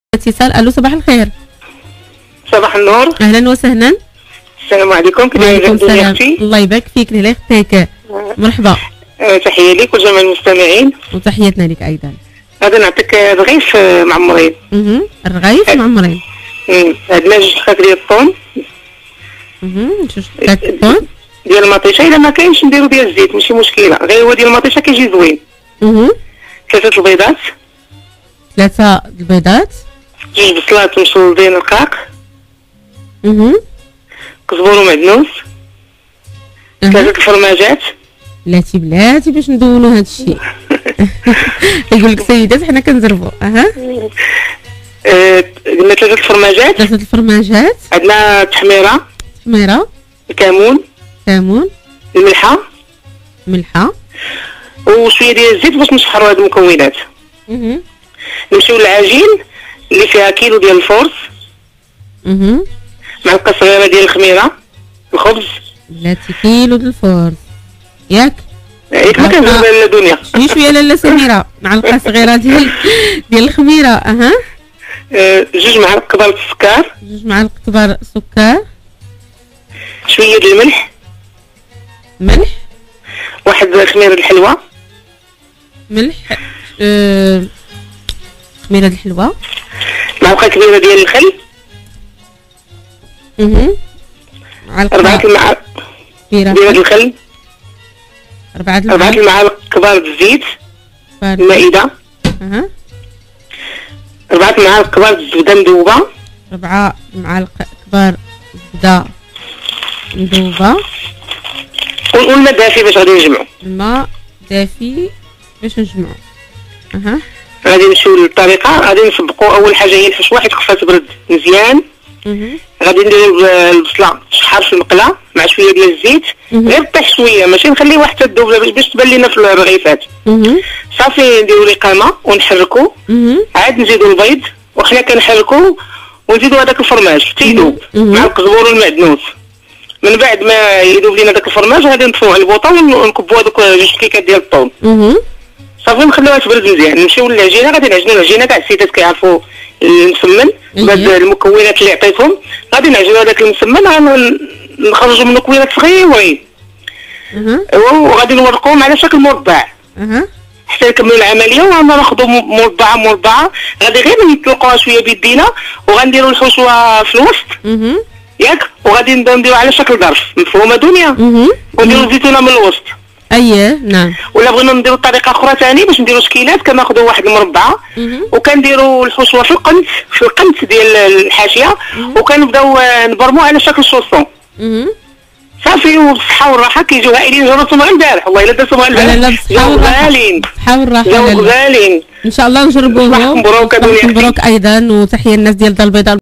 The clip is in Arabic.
اتصال. الو صباح الخير. صباح النور. اهلا وسهلا. السلام عليكم. وعليكم السلام. الله يبارك فيك لله يختك. مرحبا. تحيه لك وجميع المستمعين. وتحياتنا لك ايضا. غادي نعطيك رغيف معمرين. الرغيف معمرين. عندنا جوج حكاك ديال الطون. جوج حكاك الطون ديال المطيشه. الا ما كاينش نديرو ديال الزيت ماشي مشكله، غير هو ديال المطيشه كيجي زوين. 3 البيضات. 3 البيضات. 2 بصلات مشلضين رقاق. كزبور ومعدنوس. 3 الفرماجات. بلاتي باش ندونو هاد الشيء. يقول لك سيدات حنا كنزربوا. قلنا 3 الفرماجات. 3 الفرماجات. عندنا تحميره. الكمون. الملحه. وشويه ديال الزيت باش نشحروا هاد المكونات. نمشيو للعجين اللي فيها كيلو ديال الفرص. معلقه صغيره ديال الخميره. الخبز. بلاتي كيلو ديال الفرص ياك ما كنزرب لا دنيا. شويه لاله سميره. معلقه صغيره ديال الخميره. 2 معالق كبار السكر. 2 معالق كبار سكر. شويه ديال الملح. 1 خميره الحلوى. خميره الحلوى. معلقه كبيره ديال الخل. 4 المعالق ديال الخل. 4 المعالق كبار الزيت المائده. 4 معالق كبار الزبده مذوبه. 4 معالق كبار زبده مذوبه. والماء دافي باش غادي نجمعو. الماء دافي باش نجمعو. غادي نمشيو للطريقه. غادي نسبقوا اول حاجه هي الحشوه حيت خصها تبرد مزيان. غادي نديرو البصله تشحر في المقله مع شويه ديال الزيت. غير طيح شويه ماشي نخليوها حتى تذوب باش تبان لينا في الرغيفات. صافي نديرو الإقامه ونحركو. عاد نزيدو البيض وحنا كنحركو ونزيدو هذاك الفرماج حتى يذوب مع القزبور والمعدنوس. من بعد ما يذوب لينا داك الفرماج غادي نطفيو على البوطه ونكبو هذوك 2 كيكات ديال الطون. صافي نخليوها تبرد مزيان. نمشيو للعجينه. غادي نعجنو العجينه. كاع السيدات كيعرفوا المسمن بهاد المكونات اللي عطيتهم. غادي نعجنو هذاك المسمن. نخرجوا منه كويرات صغيورين. وغادي نورقوهم على شكل مربع حتى نكملوا العمليه. وغناخذوا مربعه. غادي غير نطلقوها شويه بيدينا وغنديروا الحشوه في الوسط ياك. وغادي نديروا على شكل ظرف. مفهومه دنيا؟ ونديروا الزيتونه من الوسط. نعم. ولا بغينا نديروا طريقه اخرى ثاني باش نديروا شكيلات. كناخذوا واحد المربعه وكنديروا الحشوه في القنت ديال الحاشيه وكنبداو نبرموها على شكل شوصون. صافي وبالصحه والراحه. كيجيو هائلين. جربتهم غير البارح والله الا درتهم غير البارح. جاو غالين. ان شاء الله نجربوهم. مبروك ايضا. وتحيه الناس ديال البيضاء.